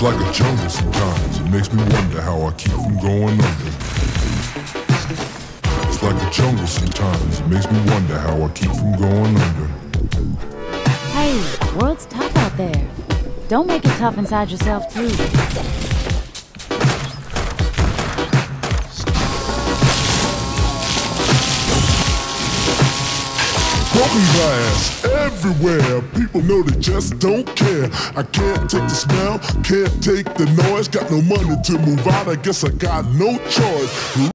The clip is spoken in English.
It's like a jungle sometimes. It makes me wonder how I keep from going under. It's like a jungle sometimes. It makes me wonder how I keep from going under. Hey, world's tough out there. Don't make it tough inside yourself too. Broken glass everywhere. People know they just don't care. I can't take the smell, can't take the noise. Got no money to move out, I guess I got no choice.